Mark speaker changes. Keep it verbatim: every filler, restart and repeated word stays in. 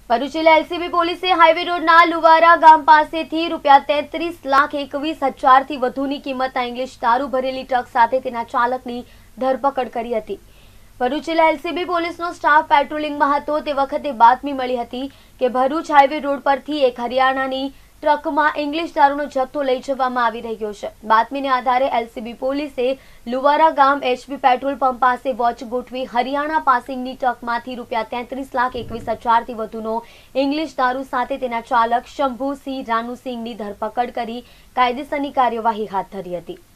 Speaker 1: ભરૂચ જિલ્લા એલસીબી પોલીસે હાઈવે રોડના લુવારા ગામ પાસેથી રૂપિયા તેત્રીસ લાખ એકવીસ હજારથી વધુની કિંમતના ઇંગ્લિશ દારૂ ભરેલી ટ્રક સાથે તેના ચાલકની ધરપકડ કરી હતી। ભરૂચ જિલ્લા એલસીબી પોલીસનો સ્ટાફ પેટ્રોલિંગમાં હતો તે વખતે બાતમી મળી હતી કે ભરૂચ હાઈવે રોડ પરથી એક હરિયાણાની ટ્રકમાં ઇંગ્લિશ દારૂનો જથ્થો લઈ જવામાં આવી રહ્યો છે। બાતમીને આધારે એલસીબી પોલીસે લુવારા ગામ એચપી પેટ્રોલ પંપ પાસે વોચ ગોઠવી હરિયાણા પાસિંગની ટ્રકમાંથી રૂપિયા તેત્રીસ લાખ એકવીસ હજારથી વધુનો ઇંગ્લિશ દારૂ સાથે તેના ચાલક શંભુસિંહ રાનુસિંહની ધરપકડ કરી કાયદેસરની કાર્યવાહી હાથ ધરી હતી।